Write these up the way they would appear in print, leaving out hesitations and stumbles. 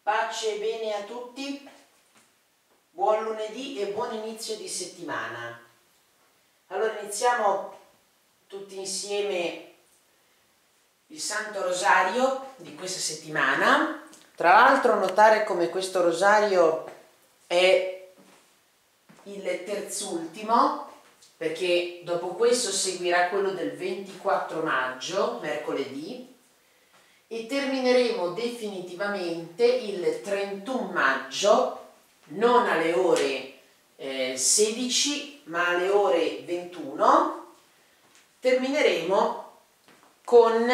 Pace e bene a tutti, buon lunedì e buon inizio di settimana. Allora iniziamo tutti insieme il Santo Rosario di questa settimana. Tra l'altro notare come questo rosario è il terzultimo, perché dopo questo seguirà quello del 24 maggio, mercoledì, e termineremo definitivamente il 31 maggio, non alle ore 16 ma alle ore 21. Termineremo con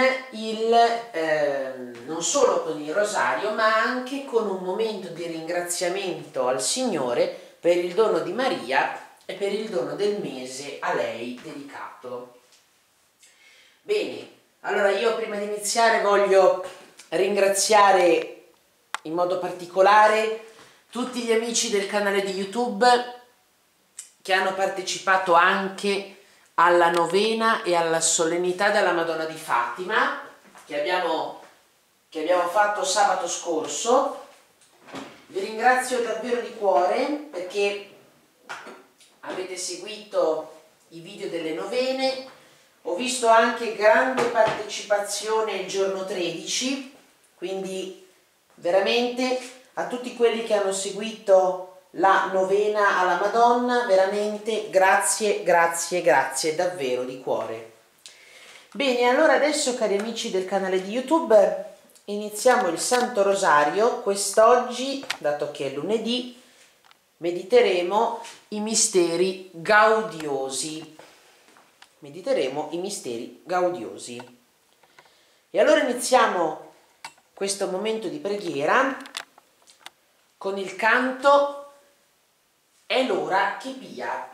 non solo con il rosario, ma anche con un momento di ringraziamento al Signore per il dono di Maria e per il dono del mese a lei dedicato. Bene. Allora io prima di iniziare voglio ringraziare in modo particolare tutti gli amici del canale di YouTube che hanno partecipato anche alla novena e alla solennità della Madonna di Fatima che abbiamo fatto sabato scorso. Vi ringrazio davvero di cuore perché avete seguito i video delle novene. Ho visto anche grande partecipazione il giorno 13, quindi veramente a tutti quelli che hanno seguito la novena alla Madonna, veramente grazie, grazie, grazie, davvero di cuore. Bene, allora adesso cari amici del canale di YouTube iniziamo il Santo Rosario. Quest'oggi, dato che è lunedì, mediteremo i misteri gaudiosi. Mediteremo i misteri gaudiosi. E allora iniziamo questo momento di preghiera con il canto È l'ora che pia.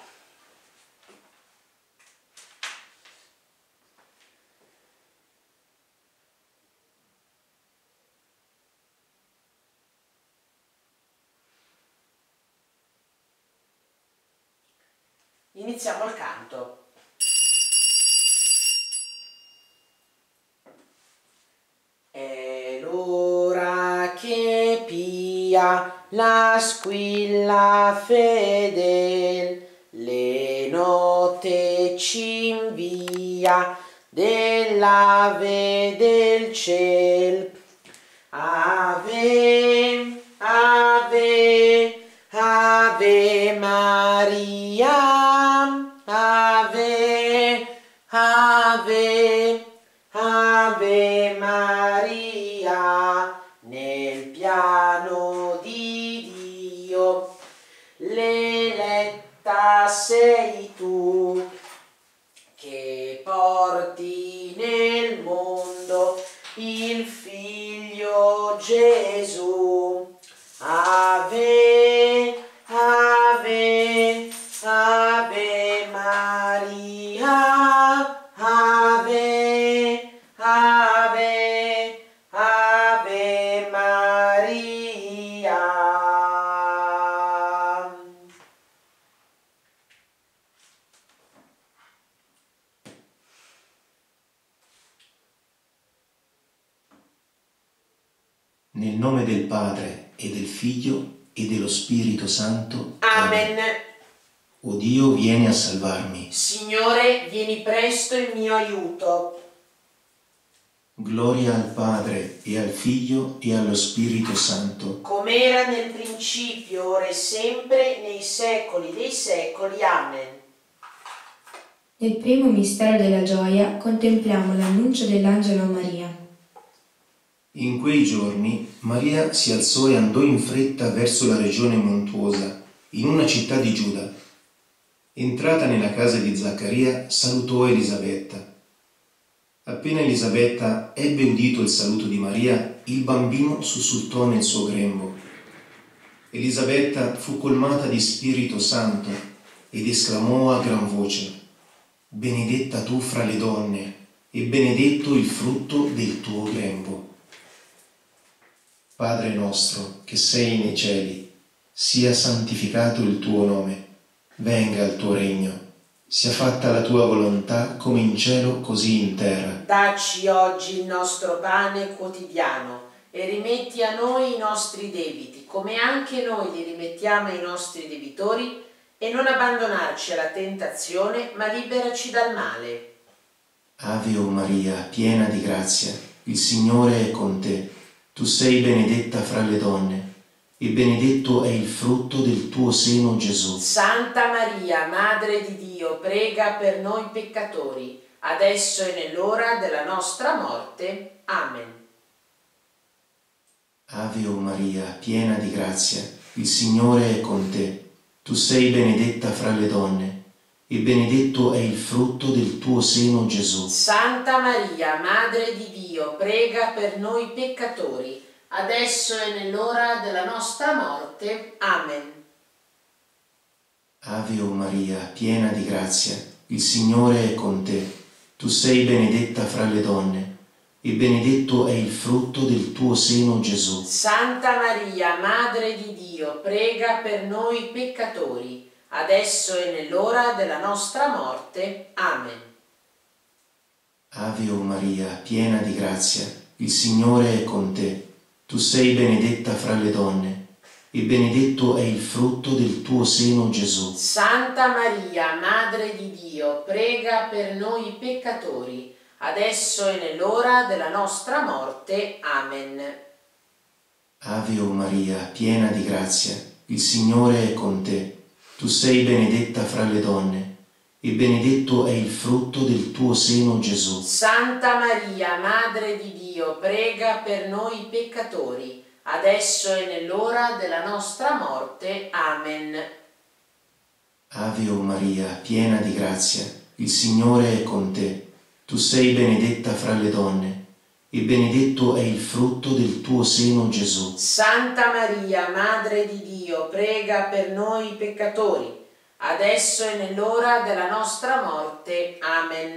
Iniziamo il canto. È l'ora che pia la squilla fedel, le note ci invia dell'Ave del ciel. Ave, ave, ave Maria, ave, ave, ave Maria, nel piano di Dio, l'eletta sei tu, che porti nel mondo il Figlio Gesù. Ave, ave, ave Maria, ave, ave, ave Maria. Nel nome del Padre e del Figlio e dello Spirito Santo. Amen. O Dio, vieni a salvarmi. Signore, vieni presto in mio aiuto. Gloria al Padre e al Figlio e allo Spirito Santo. Come era nel principio, ora e sempre, nei secoli dei secoli. Amen. Nel primo mistero della gioia contempliamo l'annuncio dell'angelo a Maria. In quei giorni Maria si alzò e andò in fretta verso la regione montuosa, in una città di Giuda. Entrata nella casa di Zaccaria, salutò Elisabetta. Appena Elisabetta ebbe udito il saluto di Maria, il bambino sussultò nel suo grembo. Elisabetta fu colmata di Spirito Santo ed esclamò a gran voce: benedetta tu fra le donne e benedetto il frutto del tuo grembo. Padre nostro che sei nei cieli, sia santificato il tuo nome, venga il tuo regno, sia fatta la tua volontà come in cielo così in terra. Dacci oggi il nostro pane quotidiano e rimetti a noi i nostri debiti, come anche noi li rimettiamo ai nostri debitori, e non abbandonarci alla tentazione, ma liberaci dal male. Ave o Maria, piena di grazia, il Signore è con te. Tu sei benedetta fra le donne, e benedetto è il frutto del tuo seno, Gesù. Santa Maria, Madre di Dio, prega per noi peccatori, adesso e nell'ora della nostra morte. Amen. Ave o Maria, piena di grazia, il Signore è con te. Tu sei benedetta fra le donne, e benedetto è il frutto del tuo seno, Gesù. Santa Maria, Madre di Dio, prega per noi peccatori, adesso e nell'ora della nostra morte. Amen. Ave o Maria, piena di grazia, il Signore è con te. Tu sei benedetta fra le donne, e benedetto è il frutto del tuo seno, Gesù. Santa Maria, Madre di Dio, prega per noi peccatori, adesso e nell'ora della nostra morte. Amen. Ave o Maria, piena di grazia, il Signore è con te. Tu sei benedetta fra le donne, e benedetto è il frutto del tuo seno, Gesù. Santa Maria, Madre di Dio, prega per noi peccatori, adesso e nell'ora della nostra morte. Amen. Ave o Maria, piena di grazia, il Signore è con te. Tu sei benedetta fra le donne, e benedetto è il frutto del tuo seno, Gesù. Santa Maria, Madre di Dio, prega per noi peccatori, adesso e nell'ora della nostra morte. Amen. Ave o Maria, piena di grazia, il Signore è con te. Tu sei benedetta fra le donne, e benedetto è il frutto del tuo seno, Gesù. Santa Maria, Madre di Dio, prega per noi peccatori, adesso e nell'ora della nostra morte. Amen.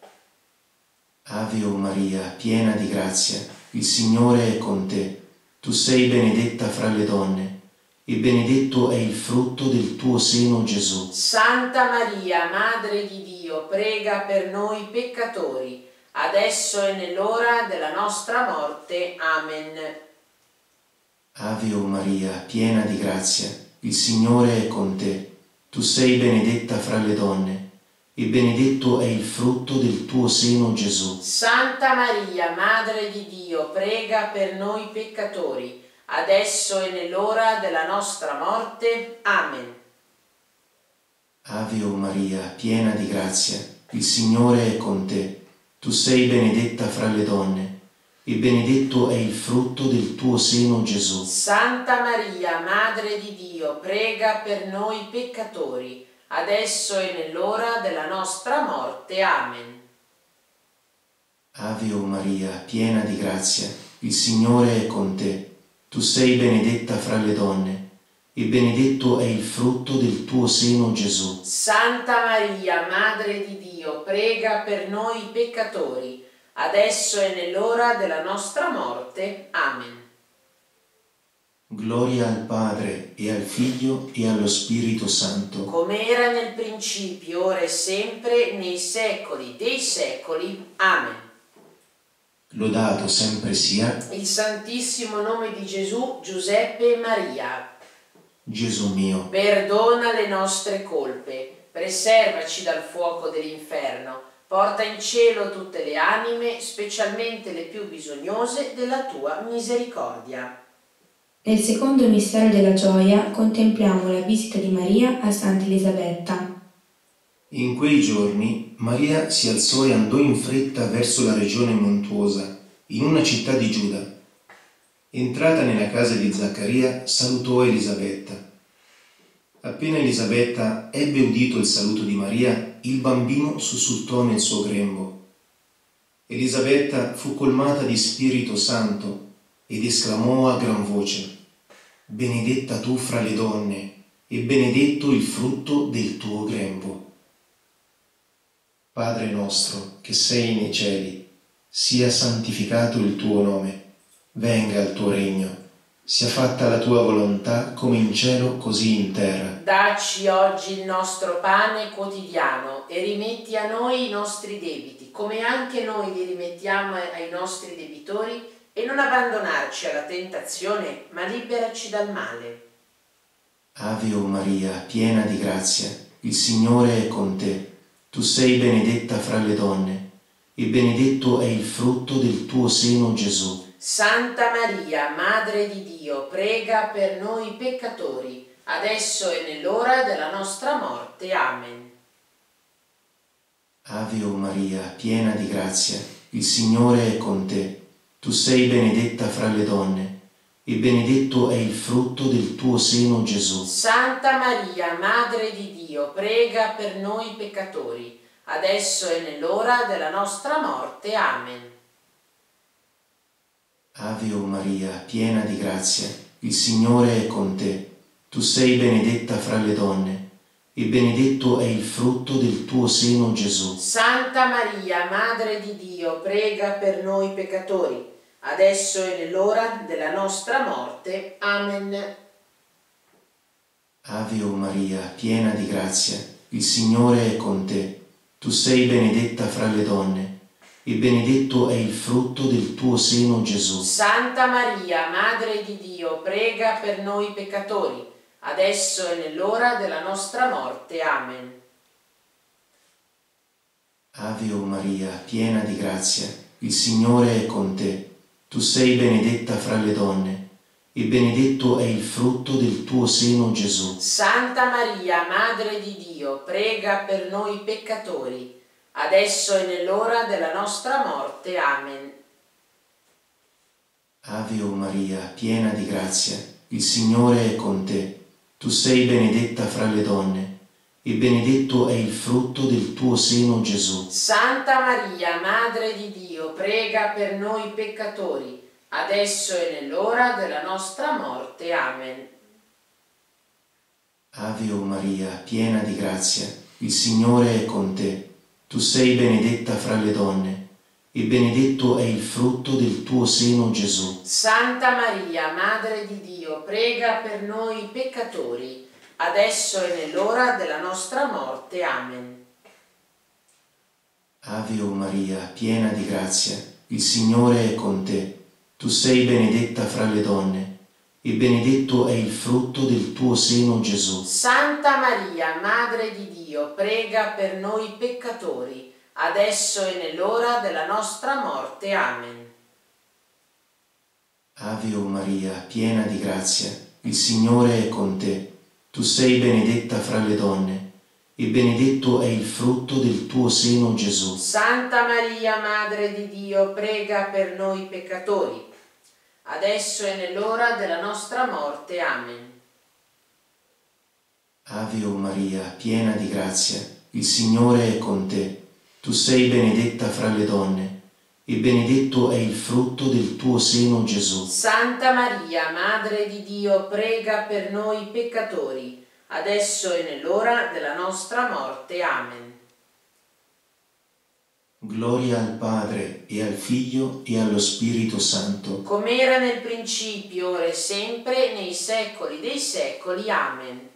Ave o Maria, piena di grazia, il Signore è con te. Tu sei benedetta fra le donne, e benedetto è il frutto del tuo seno, Gesù. Santa Maria, Madre di Dio, prega per noi peccatori, adesso e nell'ora della nostra morte. Amen. Ave o Maria, piena di grazia, il Signore è con te. Tu sei benedetta fra le donne, e benedetto è il frutto del tuo seno, Gesù. Santa Maria, Madre di Dio, prega per noi peccatori, adesso e nell'ora della nostra morte. Amen. Ave o Maria, piena di grazia, il Signore è con te. Tu sei benedetta fra le donne, e benedetto è il frutto del tuo seno, Gesù. Santa Maria, Madre di Dio, prega per noi peccatori, adesso e nell'ora della nostra morte. Amen. Ave o Maria, piena di grazia, il Signore è con te. Tu sei benedetta fra le donne, e benedetto è il frutto del tuo seno, Gesù. Santa Maria, Madre di Dio, prega per noi peccatori, adesso e nell'ora della nostra morte. Amen. Gloria al Padre, e al Figlio, e allo Spirito Santo. Come era nel principio, ora e sempre, nei secoli dei secoli. Amen. Lodato sempre sia Il Santissimo nome di Gesù, Giuseppe e Maria. Gesù mio. Perdona le nostre colpe, preservaci dal fuoco dell'inferno, porta in cielo tutte le anime, specialmente le più bisognose della tua misericordia. Nel secondo mistero della gioia contempliamo la visita di Maria a Santa Elisabetta. In quei giorni Maria si alzò e andò in fretta verso la regione montuosa, in una città di Giuda. Entrata nella casa di Zaccaria, salutò Elisabetta. Appena Elisabetta ebbe udito il saluto di Maria, il bambino sussultò nel suo grembo. Elisabetta fu colmata di Spirito Santo ed esclamò a gran voce: «Benedetta tu fra le donne, e benedetto il frutto del tuo grembo». Padre nostro, che sei nei cieli, sia santificato il tuo nome, venga il tuo regno, sia fatta la tua volontà come in cielo così in terra. Dacci oggi il nostro pane quotidiano e rimetti a noi i nostri debiti, come anche noi li rimettiamo ai nostri debitori, e non abbandonarci alla tentazione, ma liberaci dal male. Ave o Maria, piena di grazia, il Signore è con te. Tu sei benedetta fra le donne, e benedetto è il frutto del tuo seno, Gesù. Santa Maria, Madre di Dio, prega per noi peccatori, adesso e nell'ora della nostra morte. Amen. Ave o Maria, piena di grazia, il Signore è con te. Tu sei benedetta fra le donne, e benedetto è il frutto del tuo seno, Gesù. Santa Maria, Madre di Dio, prega per noi peccatori, adesso e nell'ora della nostra morte. Amen. Ave o Maria, piena di grazia, il Signore è con te. Tu sei benedetta fra le donne, e benedetto è il frutto del tuo seno, Gesù. Santa Maria, Madre di Dio, prega per noi peccatori, adesso e nell'ora della nostra morte. Amen. Ave o Maria, piena di grazia, il Signore è con te. Tu sei benedetta fra le donne, e benedetto è il frutto del tuo seno, Gesù. Santa Maria, Madre di Dio, prega per noi peccatori, adesso e nell'ora della nostra morte. Amen. Ave o Maria, piena di grazia, il Signore è con te. Tu sei benedetta fra le donne, e benedetto è il frutto del tuo seno, Gesù. Santa Maria, Madre di Dio, prega per noi peccatori, adesso e nell'ora della nostra morte. Amen. Ave o Maria, piena di grazia, il Signore è con te. Tu sei benedetta fra le donne, e benedetto è il frutto del tuo seno, Gesù. Santa Maria, Madre di Dio, prega per noi peccatori, adesso e nell'ora della nostra morte. Amen. Ave o Maria, piena di grazia, il Signore è con te. Tu sei benedetta fra le donne, e benedetto è il frutto del tuo seno, Gesù. Santa Maria, Madre di Dio, prega per noi peccatori, adesso e nell'ora della nostra morte. Amen. Ave o Maria, piena di grazia, il Signore è con te. Tu sei benedetta fra le donne, e benedetto è il frutto del tuo seno, Gesù. Santa Maria, Madre di Dio, prega per noi peccatori, adesso e nell'ora della nostra morte. Amen. Ave o Maria, piena di grazia, il Signore è con te. Tu sei benedetta fra le donne, e benedetto è il frutto del tuo seno, Gesù. Santa Maria, Madre di Dio, prega per noi peccatori, adesso e nell'ora della nostra morte. Amen. Ave o Maria, piena di grazia, il Signore è con te. Tu sei benedetta fra le donne, e benedetto è il frutto del tuo seno, Gesù. Santa Maria, Madre di Dio, prega per noi peccatori, adesso e nell'ora della nostra morte. Amen. Gloria al Padre, e al Figlio, e allo Spirito Santo. Come era nel principio, ora e sempre, nei secoli dei secoli. Amen.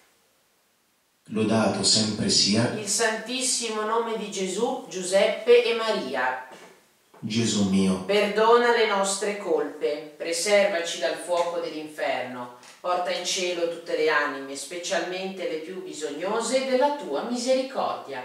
Lodato sempre sia Il Santissimo nome di Gesù, Giuseppe e Maria. Gesù mio. Perdona le nostre colpe, preservaci dal fuoco dell'inferno, porta in cielo tutte le anime, specialmente le più bisognose della tua misericordia.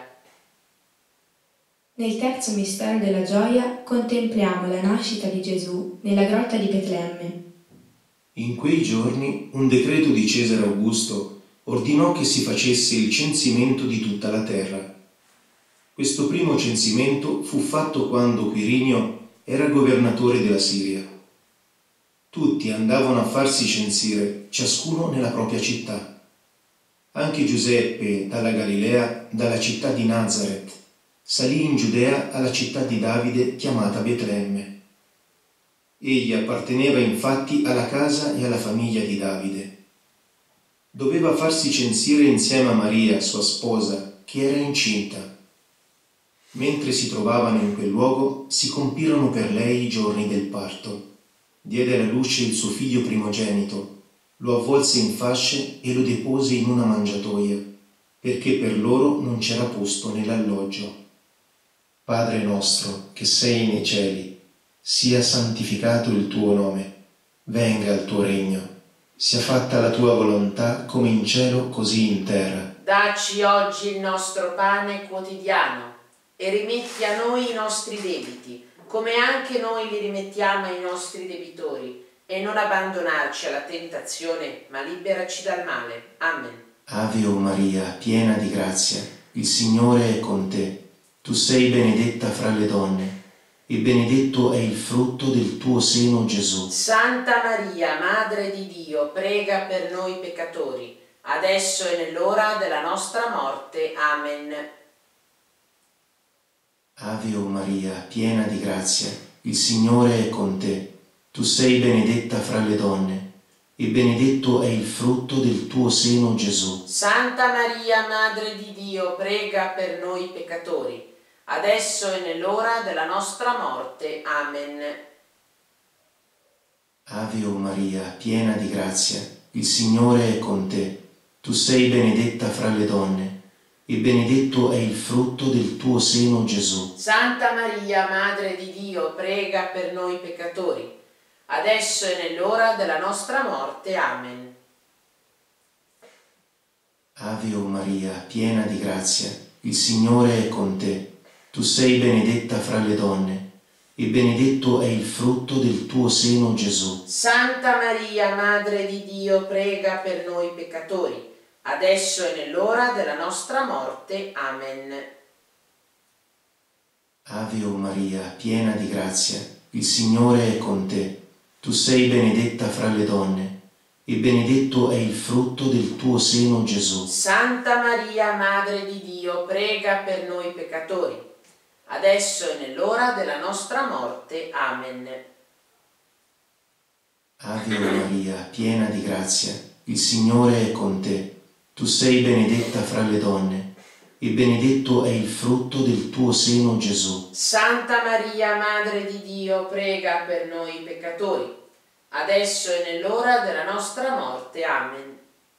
Nel terzo mistero della gioia contempliamo la nascita di Gesù nella grotta di Betlemme. In quei giorni un decreto di Cesare Augusto ordinò che si facesse il censimento di tutta la terra. Questo primo censimento fu fatto quando Quirinio era governatore della Siria. Tutti andavano a farsi censire, ciascuno nella propria città. Anche Giuseppe, dalla Galilea, dalla città di Nazaret, salì in Giudea alla città di Davide chiamata Betlemme. Egli apparteneva infatti alla casa e alla famiglia di Davide. Doveva farsi censire insieme a Maria, sua sposa, che era incinta. Mentre si trovavano in quel luogo, si compirono per lei i giorni del parto. Diede alla luce il suo figlio primogenito, lo avvolse in fasce e lo depose in una mangiatoia, perché per loro non c'era posto nell'alloggio. Padre nostro, che sei nei cieli, sia santificato il tuo nome, venga il tuo regno, sia fatta la tua volontà come in cielo così in terra. Dacci oggi il nostro pane quotidiano e rimetti a noi i nostri debiti, come anche noi li rimettiamo ai nostri debitori, e non abbandonarci alla tentazione, ma liberaci dal male. Amen. Ave o Maria, piena di grazia, il Signore è con te. Tu sei benedetta fra le donne, e benedetto è il frutto del tuo seno, Gesù. Santa Maria, Madre di Dio, prega per noi peccatori, adesso e nell'ora della nostra morte. Amen. Ave o Maria, piena di grazia, il Signore è con te. Tu sei benedetta fra le donne, e benedetto è il frutto del tuo seno, Gesù. Santa Maria, Madre di Dio, prega per noi peccatori, adesso e nell'ora della nostra morte. Amen. Ave o Maria, piena di grazia, il Signore è con te. Tu sei benedetta fra le donne, e benedetto è il frutto del tuo seno, Gesù. Santa Maria, Madre di Dio, prega per noi peccatori, adesso e nell'ora della nostra morte. Amen. Ave o Maria, piena di grazia, il Signore è con te. Tu sei benedetta fra le donne, e benedetto è il frutto del tuo seno, Gesù. Santa Maria, Madre di Dio, prega per noi peccatori, adesso e nell'ora della nostra morte. Amen. Ave o Maria, piena di grazia, il Signore è con te. Tu sei benedetta fra le donne, e benedetto è il frutto del tuo seno, Gesù. Santa Maria, Madre di Dio, prega per noi peccatori, adesso e nell'ora della nostra morte. Amen. Ave o Maria, piena di grazia, il Signore è con te. Tu sei benedetta fra le donne, e benedetto è il frutto del tuo seno, Gesù. Santa Maria, Madre di Dio, prega per noi peccatori, adesso e nell'ora della nostra morte. Amen.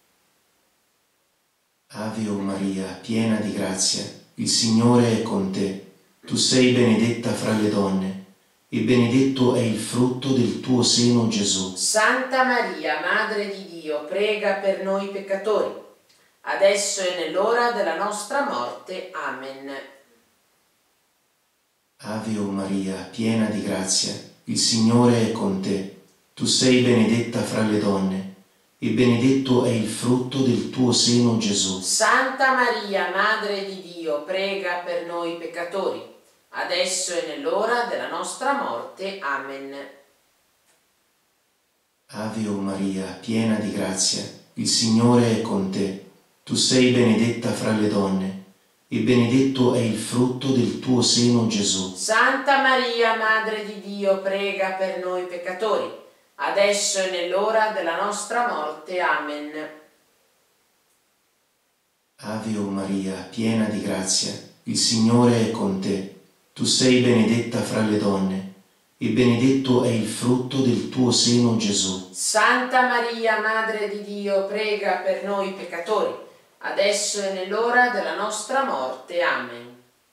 Ave o Maria, piena di grazia, il Signore è con te. Tu sei benedetta fra le donne, e benedetto è il frutto del tuo seno, Gesù. Santa Maria, Madre di Dio, prega per noi peccatori, adesso e nell'ora della nostra morte. Amen. Ave o Maria, piena di grazia, il Signore è con te. Tu sei benedetta fra le donne, e benedetto è il frutto del tuo seno, Gesù. Santa Maria, Madre di Dio, prega per noi peccatori, adesso e nell'ora della nostra morte. Amen. Ave o Maria, piena di grazia, il Signore è con te. Tu sei benedetta fra le donne, e benedetto è il frutto del tuo seno, Gesù. Santa Maria, Madre di Dio, prega per noi peccatori, adesso e nell'ora della nostra morte. Amen. Ave o Maria, piena di grazia, il Signore è con te. Tu sei benedetta fra le donne, e benedetto è il frutto del tuo seno, Gesù. Santa Maria, Madre di Dio, prega per noi peccatori, adesso e nell'ora della nostra morte. Amen.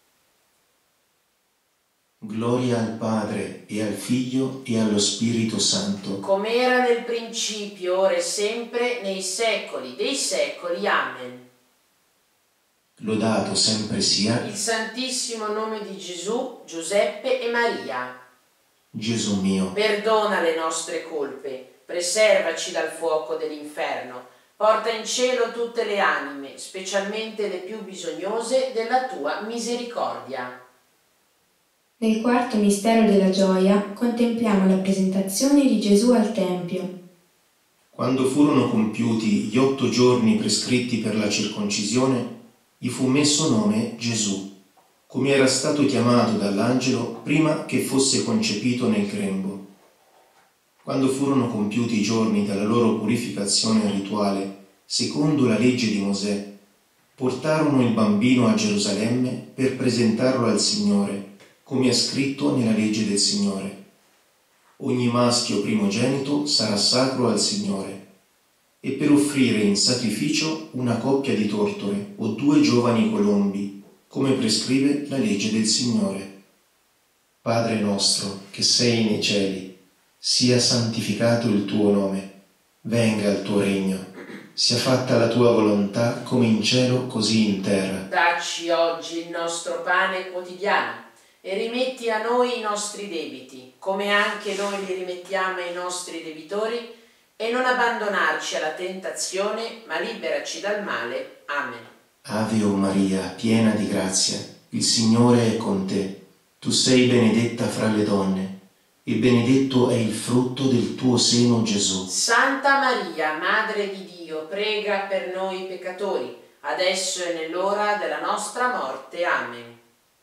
Gloria al Padre, e al Figlio, e allo Spirito Santo. Come era nel principio, ora e sempre, nei secoli dei secoli. Amen. Lodato sempre sia Il Santissimo nome di Gesù, Giuseppe e Maria. Gesù mio. Perdona le nostre colpe, preservaci dal fuoco dell'inferno, porta in cielo tutte le anime, specialmente le più bisognose della tua misericordia. Nel quarto mistero della gioia contempliamo la presentazione di Gesù al Tempio. Quando furono compiuti gli 8 giorni prescritti per la circoncisione, gli fu messo nome Gesù, come era stato chiamato dall'angelo prima che fosse concepito nel grembo. Quando furono compiuti i giorni della loro purificazione rituale, secondo la legge di Mosè, portarono il bambino a Gerusalemme per presentarlo al Signore, come è scritto nella legge del Signore. Ogni maschio primogenito sarà sacro al Signore, e per offrire in sacrificio una coppia di tortore o 2 giovani colombi, come prescrive la legge del Signore. Padre nostro che sei nei cieli, sia santificato il tuo nome, venga il tuo regno, sia fatta la tua volontà come in cielo così in terra. Dacci oggi il nostro pane quotidiano e rimetti a noi i nostri debiti, come anche noi li rimettiamo ai nostri debitori, e non abbandonarci alla tentazione, ma liberaci dal male. Amen. Ave o Maria, piena di grazia, il Signore è con te. Tu sei benedetta fra le donne, e benedetto è il frutto del tuo seno, Gesù. Santa Maria, Madre di Dio, prega per noi peccatori, adesso e nell'ora della nostra morte. Amen.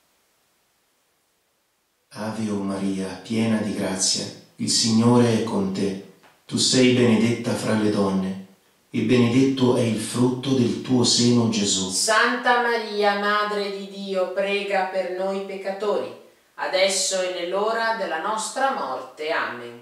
Ave o Maria, piena di grazia, il Signore è con te. Tu sei benedetta fra le donne, e benedetto è il frutto del tuo seno, Gesù. Santa Maria, Madre di Dio, prega per noi peccatori, adesso e nell'ora della nostra morte. Amen.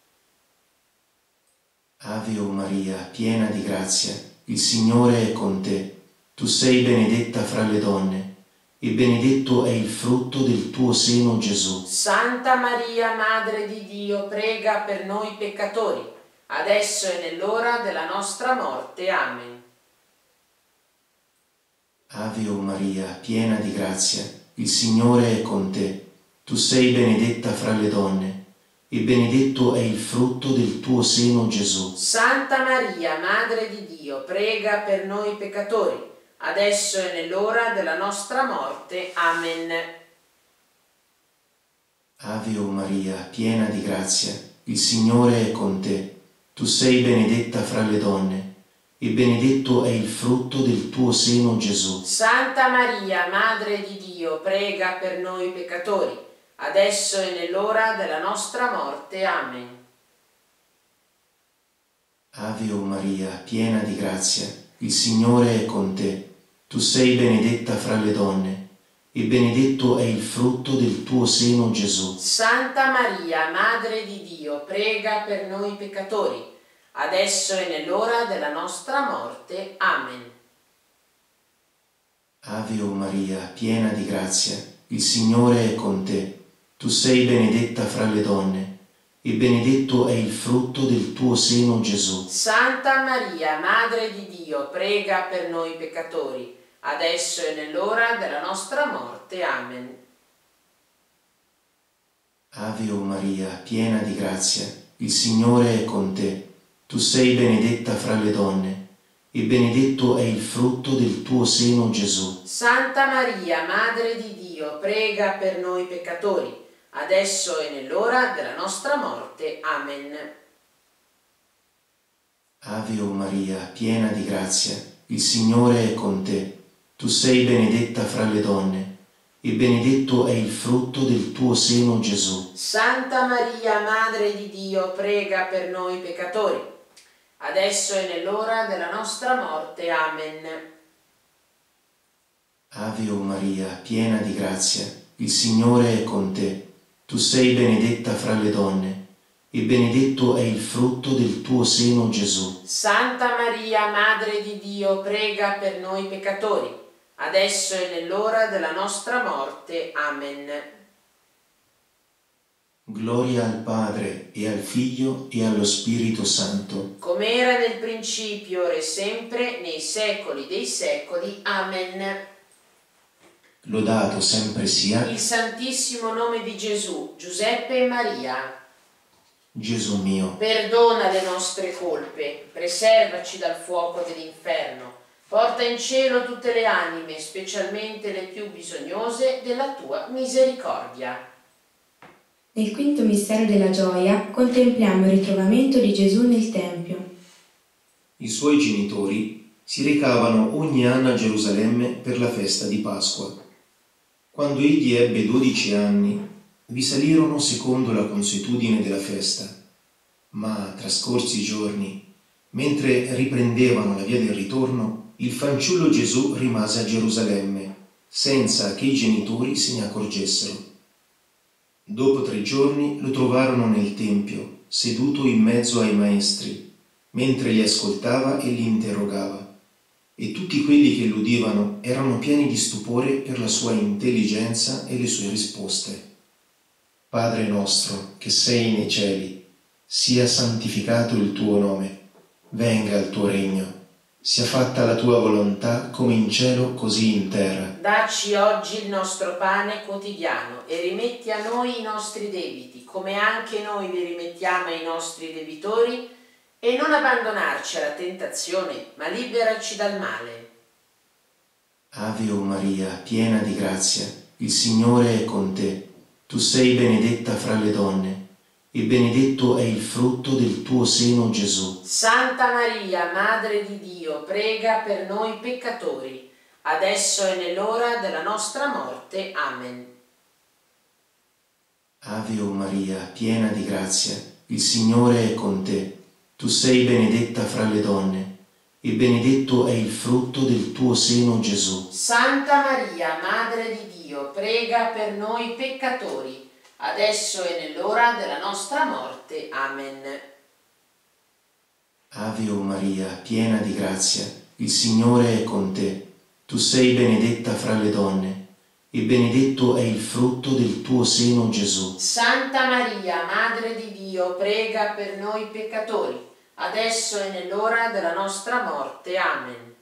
Ave o Maria, piena di grazia, il Signore è con te. Tu sei benedetta fra le donne, e benedetto è il frutto del tuo seno, Gesù. Santa Maria, Madre di Dio, prega per noi peccatori, adesso e nell'ora della nostra morte. Amen. Ave o Maria, piena di grazia, il Signore è con te. Tu sei benedetta fra le donne, e benedetto è il frutto del tuo seno, Gesù. Santa Maria, Madre di Dio, prega per noi peccatori, adesso e nell'ora della nostra morte. Amen. Ave o Maria, piena di grazia, il Signore è con te. Tu sei benedetta fra le donne, e benedetto è il frutto del tuo seno, Gesù. Santa Maria, Madre di Dio, prega per noi peccatori, adesso e nell'ora della nostra morte. Amen. Ave o Maria, piena di grazia, il Signore è con te. Tu sei benedetta fra le donne, e benedetto è il frutto del tuo seno, Gesù. Santa Maria, Madre di Dio, prega per noi peccatori, adesso e nell'ora della nostra morte. Amen. Ave o Maria, piena di grazia, il Signore è con te. Tu sei benedetta fra le donne, e benedetto è il frutto del tuo seno, Gesù. Santa Maria, Madre di Dio, prega per noi peccatori, adesso e nell'ora della nostra morte. Amen. Ave o Maria, piena di grazia, il Signore è con te. Tu sei benedetta fra le donne, e benedetto è il frutto del tuo seno, Gesù. Santa Maria, Madre di Dio, prega per noi peccatori, adesso e nell'ora della nostra morte. Amen. Ave o Maria, piena di grazia, il Signore è con te. Tu sei benedetta fra le donne, e benedetto è il frutto del tuo seno, Gesù. Santa Maria, Madre di Dio, prega per noi peccatori, adesso e nell'ora della nostra morte. Amen. Ave o Maria, piena di grazia, il Signore è con te. Tu sei benedetta fra le donne, e benedetto è il frutto del tuo seno, Gesù. Santa Maria, Madre di Dio, prega per noi peccatori, adesso e nell'ora della nostra morte. Amen. Gloria al Padre, e al Figlio, e allo Spirito Santo. Come era nel principio, ora e sempre, nei secoli dei secoli. Amen. Lodato sempre sia Il Santissimo nome di Gesù, Giuseppe e Maria. Gesù mio. Perdona le nostre colpe, preservaci dal fuoco dell'inferno, porta in cielo tutte le anime, specialmente le più bisognose della tua misericordia. Nel quinto mistero della gioia contempliamo il ritrovamento di Gesù nel Tempio. I suoi genitori si recavano ogni anno a Gerusalemme per la festa di Pasqua. Quando egli ebbe 12 anni, vi salirono secondo la consuetudine della festa. Ma trascorsi i giorni, mentre riprendevano la via del ritorno, il fanciullo Gesù rimase a Gerusalemme, senza che i genitori se ne accorgessero. Dopo 3 giorni lo trovarono nel Tempio, seduto in mezzo ai maestri, mentre li ascoltava e li interrogava. E tutti quelli che lo udivano erano pieni di stupore per la sua intelligenza e le sue risposte. Padre nostro che sei nei cieli, sia santificato il tuo nome, venga il tuo regno, sia fatta la tua volontà come in cielo così in terra. Dacci oggi il nostro pane quotidiano e rimetti a noi i nostri debiti, come anche noi li rimettiamo ai nostri debitori, e non abbandonarci alla tentazione, ma liberaci dal male. Ave o Maria, piena di grazia, il Signore è con te. Tu sei benedetta fra le donne, e benedetto è il frutto del tuo seno, Gesù. Santa Maria, Madre di Dio, prega per noi peccatori, adesso e nell'ora della nostra morte. Amen. Ave o Maria, piena di grazia, il Signore è con te. Tu sei benedetta fra le donne, e benedetto è il frutto del tuo seno, Gesù. Santa Maria, Madre di Dio, prega per noi peccatori, adesso e nell'ora della nostra morte. Amen. Ave o Maria, piena di grazia, il Signore è con te. Tu sei benedetta fra le donne, e benedetto è il frutto del tuo seno, Gesù. Santa Maria, Madre di Dio, prega per noi peccatori, adesso e nell'ora della nostra morte. Amen.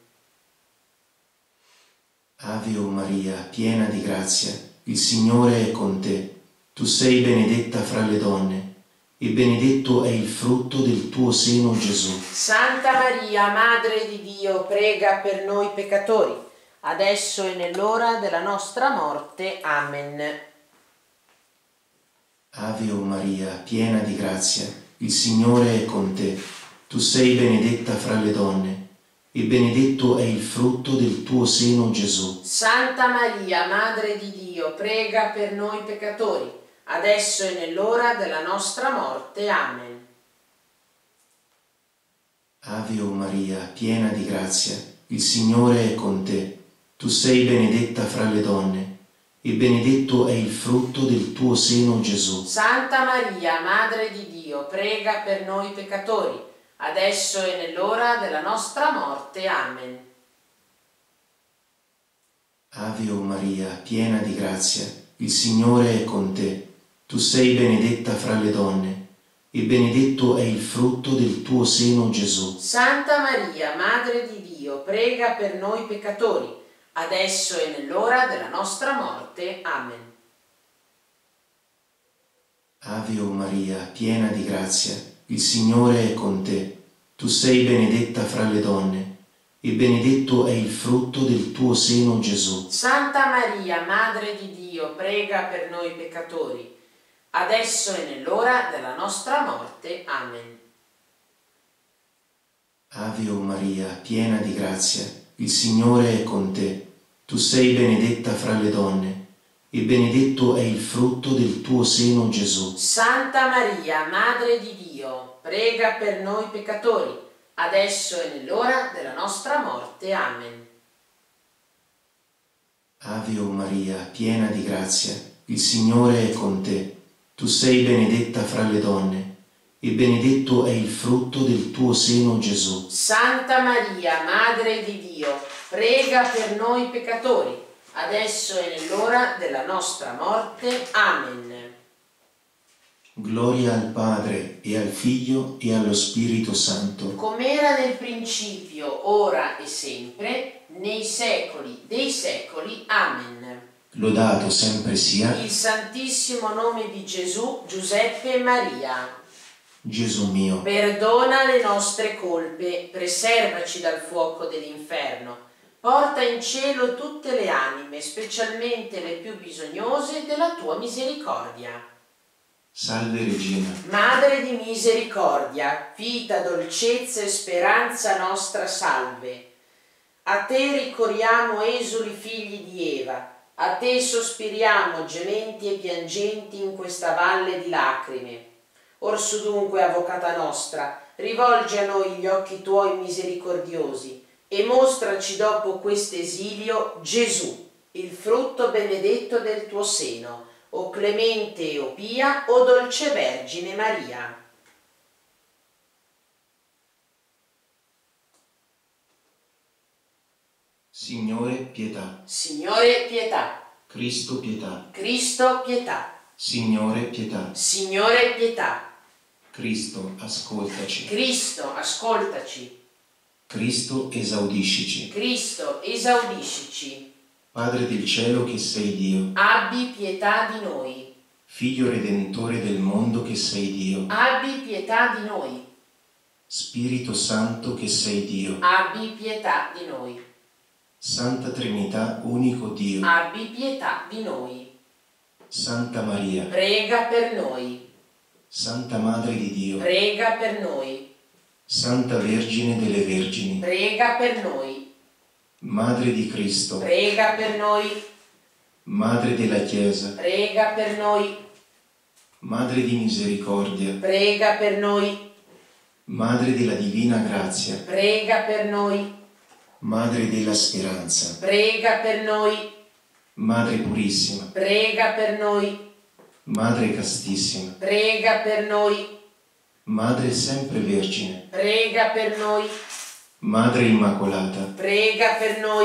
Ave o Maria, piena di grazia, il Signore è con te. Tu sei benedetta fra le donne, e benedetto è il frutto del tuo seno, Gesù. Santa Maria, Madre di Dio, prega per noi peccatori, adesso e nell'ora della nostra morte. Amen. Ave o Maria, piena di grazia, il Signore è con te. Tu sei benedetta fra le donne, e benedetto è il frutto del tuo seno, Gesù. Santa Maria, Madre di Dio, prega per noi peccatori, adesso e nell'ora della nostra morte. Amen. Ave o Maria, piena di grazia, il Signore è con te. Tu sei benedetta fra le donne, e benedetto è il frutto del tuo seno, Gesù. Santa Maria, Madre di Dio, prega per noi peccatori, adesso e nell'ora della nostra morte. Amen. Ave o Maria, piena di grazia, il Signore è con te. Tu sei benedetta fra le donne, e benedetto è il frutto del tuo seno, Gesù. Santa Maria, Madre di Dio, prega per noi peccatori, adesso e nell'ora della nostra morte. Amen. Ave o Maria, piena di grazia, il Signore è con te. Tu sei benedetta fra le donne, e benedetto è il frutto del tuo seno, Gesù. Santa Maria, Madre di Dio, prega per noi peccatori, adesso e nell'ora della nostra morte. Amen. Ave o Maria, piena di grazia, il Signore è con te. Tu sei benedetta fra le donne, e benedetto è il frutto del tuo seno, Gesù. Santa Maria, Madre di Dio, prega per noi peccatori, adesso e nell'ora della nostra morte. Amen. Ave o Maria, piena di grazia, il Signore è con te. Tu sei benedetta fra le donne, e benedetto è il frutto del tuo seno, Gesù. Santa Maria, Madre di Dio, prega per noi peccatori, adesso e nell'ora della nostra morte. Amen. Gloria al Padre, e al Figlio, e allo Spirito Santo. Com'era nel principio, ora e sempre, nei secoli dei secoli. Amen. Lodato sempre sia Il Santissimo nome di Gesù, Giuseppe e Maria. Gesù mio. Perdona le nostre colpe, preservaci dal fuoco dell'inferno, porta in cielo tutte le anime, specialmente le più bisognose della tua misericordia. Salve Regina. Madre di misericordia, vita, dolcezza e speranza nostra, salve. A te ricorriamo, esuli figli di Eva, a te sospiriamo, gementi e piangenti in questa valle di lacrime. Orsu dunque, avvocata nostra, rivolgi a noi gli occhi tuoi misericordiosi e mostraci dopo questo esilio Gesù, il frutto benedetto del tuo seno, o clemente o pia, o dolce Vergine Maria. Signore, pietà. Signore, pietà. Cristo, pietà. Cristo, pietà. Signore, pietà. Signore, pietà. Cristo, ascoltaci. Cristo, ascoltaci. Cristo, esaudiscici. Cristo, esaudiscici. Padre del cielo che sei Dio. Abbi pietà di noi. Figlio redentore del mondo che sei Dio. Abbi pietà di noi. Spirito Santo che sei Dio. Abbi pietà di noi. Santa Trinità, unico Dio. Abbi pietà di noi. Santa Maria. Prega per noi. Santa Madre di Dio. Prega per noi. Santa Vergine delle Vergini. Prega per noi. Madre di Cristo. Prega per noi. Madre della Chiesa. Prega per noi. Madre di misericordia. Prega per noi. Madre della divina grazia. Prega per noi. Madre della speranza. Prega per noi. Madre purissima. Prega per noi. Madre castissima. Prega per noi. Madre sempre vergine. Prega per noi. Madre immacolata. Prega per noi.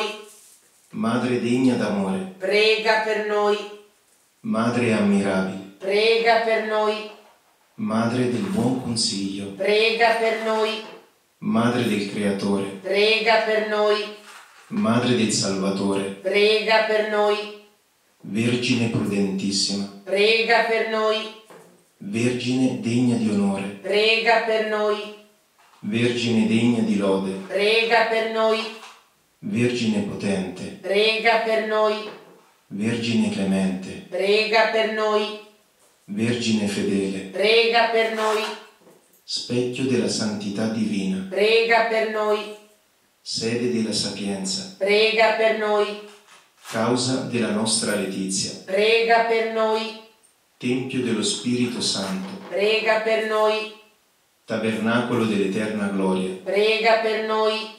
Madre degna d'amore. Prega per noi. Madre ammirabile. Prega per noi. Madre del buon consiglio. Prega per noi. Madre del Creatore. Prega per noi. Madre del Salvatore. Prega per noi. Vergine prudentissima. Prega per noi. Vergine degna di onore. Prega per noi. Vergine degna di lode. Prega per noi. Vergine potente. Prega per noi. Vergine clemente. Prega per noi. Vergine fedele. Prega per noi. Specchio della santità divina. Prega per noi. Sede della sapienza. Prega per noi. Causa della nostra letizia. Prega per noi. Tempio dello Spirito Santo. Prega per noi. Tabernacolo dell'eterna gloria. Prega per noi.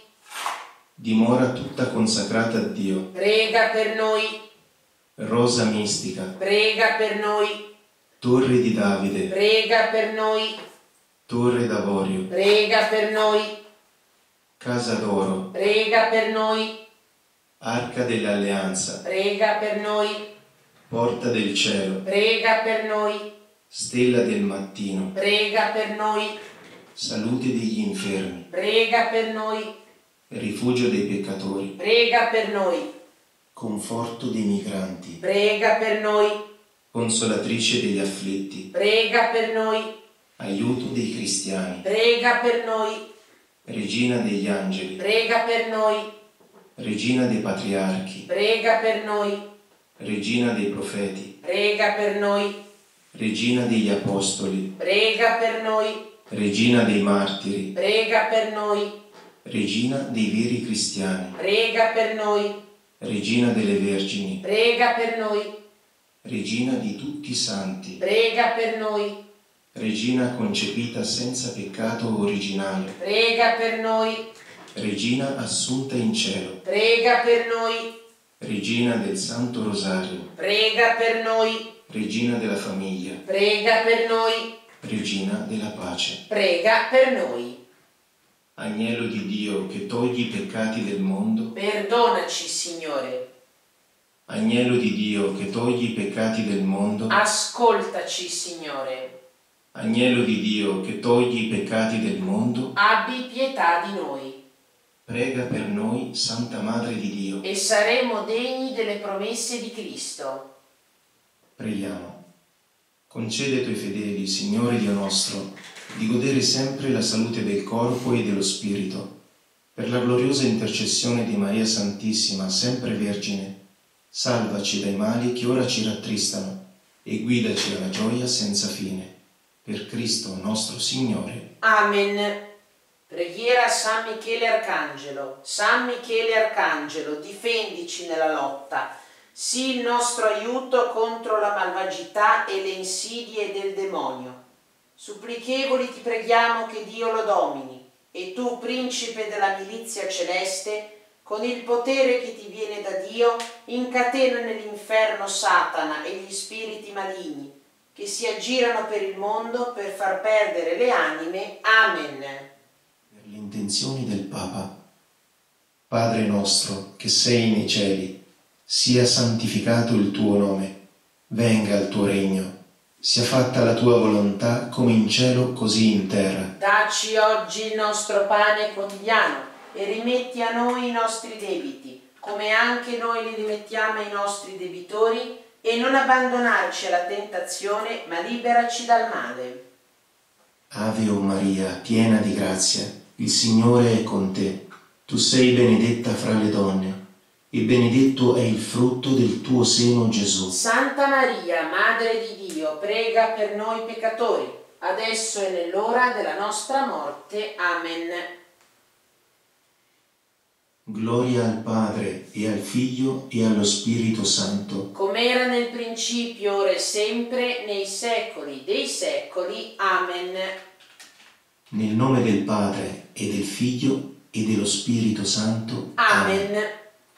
Dimora tutta consacrata a Dio. Prega per noi. Rosa mistica. Prega per noi. Torre di Davide. Prega per noi. Torre d'avorio. Prega per noi. Casa d'oro. Prega per noi. Arca dell'alleanza. Prega per noi. Porta del cielo. Prega per noi. Stella del mattino. Prega per noi. Salute degli infermi. Prega per noi. Rifugio dei peccatori. Prega per noi. Conforto dei migranti. Prega per noi. Consolatrice degli afflitti. Prega per noi. Aiuto dei cristiani. Prega per noi. Regina degli angeli. Prega per noi. Regina dei patriarchi. Prega per noi. Regina dei profeti. Prega per noi. Regina degli apostoli. Prega per noi. Regina dei martiri. Prega per noi. Regina dei veri cristiani. Prega per noi. Regina delle vergini. Prega per noi. Regina di tutti i santi. Prega per noi. Regina concepita senza peccato originale. Prega per noi. Regina assunta in cielo. Prega per noi. Regina del Santo Rosario. Prega per noi. Regina della famiglia. Prega per noi. Regina della pace. Prega per noi. Agnello di Dio che togli i peccati del mondo. Perdonaci, Signore. Agnello di Dio che togli i peccati del mondo. Ascoltaci, Signore. Agnello di Dio che togli i peccati del mondo. Abbi pietà di noi. Prega per noi, Santa Madre di Dio. E saremo degni delle promesse di Cristo. Preghiamo. Concede ai tuoi fedeli, Signore Dio nostro, di godere sempre la salute del corpo e dello spirito, per la gloriosa intercessione di Maria Santissima, sempre Vergine. Salvaci dai mali che ora ci rattristano e guidaci alla gioia senza fine. Per Cristo nostro Signore. Amen. Preghiera a San Michele Arcangelo. San Michele Arcangelo, difendici nella lotta. Sii il nostro aiuto contro la malvagità e le insidie del demonio. Supplichevoli ti preghiamo che Dio lo domini, e tu, principe della milizia celeste, con il potere che ti viene da Dio, incatena nell'inferno Satana e gli spiriti maligni, che si aggirano per il mondo per far perdere le anime. Amen. Per le intenzioni del Papa. Padre nostro, che sei nei cieli, sia santificato il tuo nome, venga il tuo regno, sia fatta la tua volontà come in cielo così in terra. Dacci oggi il nostro pane quotidiano e rimetti a noi i nostri debiti, come anche noi li rimettiamo ai nostri debitori, e non abbandonarci alla tentazione, ma liberaci dal male. Ave o Maria, piena di grazia, il Signore è con te. Tu sei benedetta fra le donne, e benedetto è il frutto del tuo seno, Gesù. Santa Maria, Madre di Dio, prega per noi peccatori, adesso e nell'ora della nostra morte. Amen. Gloria al Padre, e al Figlio, e allo Spirito Santo. Come era nel principio, ora e sempre, nei secoli dei secoli. Amen. Nel nome del Padre, e del Figlio, e dello Spirito Santo. Amen.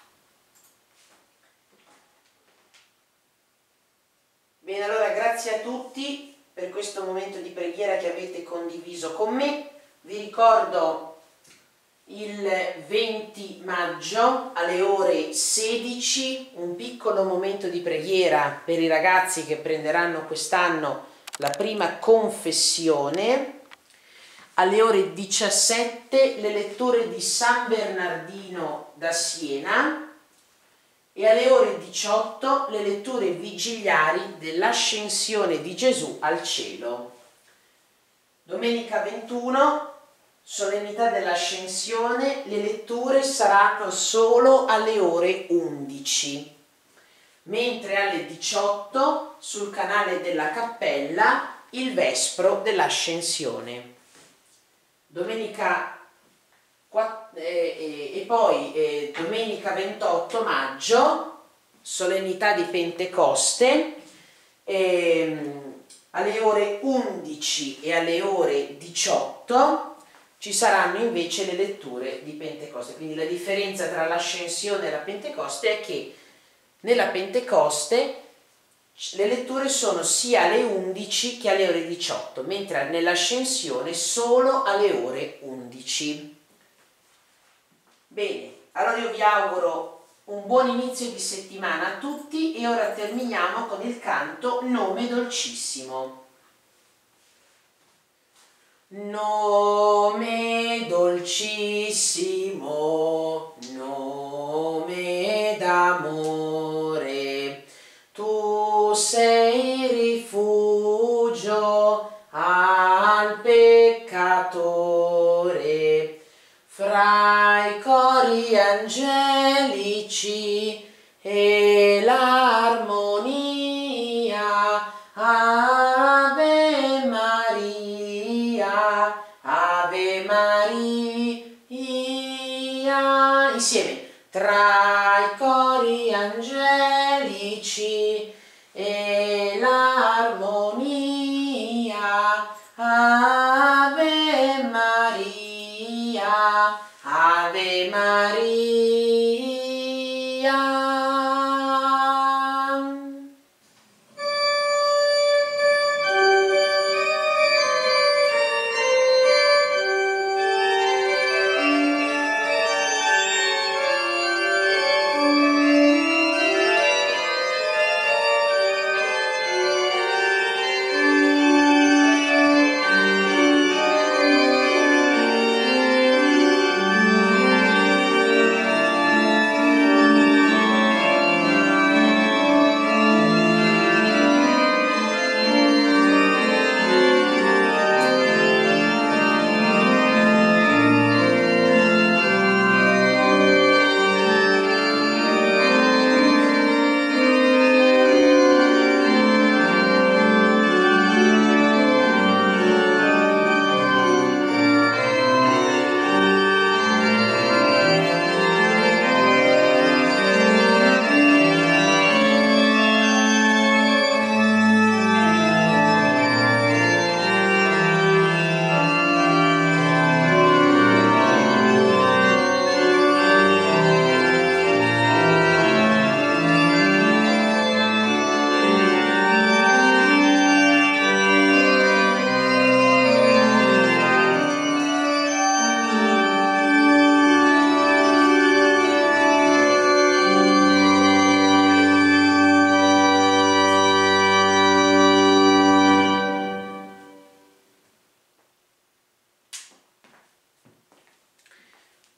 Bene, allora grazie a tutti per questo momento di preghiera che avete condiviso con me. Vi ricordo il 20 maggio alle ore 16 un piccolo momento di preghiera per i ragazzi che prenderanno quest'anno la prima confessione. Alle ore 17 le letture di San Bernardino da Siena e alle ore 18 le letture vigiliari dell'Ascensione di Gesù al cielo. Domenica 21, solennità dell'Ascensione, le letture saranno solo alle ore 11, mentre alle 18 sul canale della Cappella il Vespro dell'Ascensione. Domenica e poi domenica 28 maggio, solennità di Pentecoste, alle ore 11 e alle ore 18 ci saranno invece le letture di Pentecoste. Quindi la differenza tra l'Ascensione e la Pentecoste è che nella Pentecoste le letture sono sia alle 11 che alle ore 18, mentre nell'Ascensione solo alle ore 11. Bene, allora io vi auguro un buon inizio di settimana a tutti e ora terminiamo con il canto Nome Dolcissimo. Nome dolcissimo, nome d'amore, tu sei rifugio al peccatore, fra i cori angelici e l'armonia. Ave Maria, Ave Maria. Insieme, tra i cori angelici e l'armonia. Ave Maria, Ave Maria.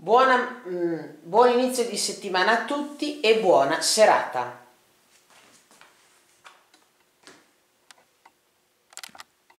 Buon inizio di settimana a tutti e buona serata.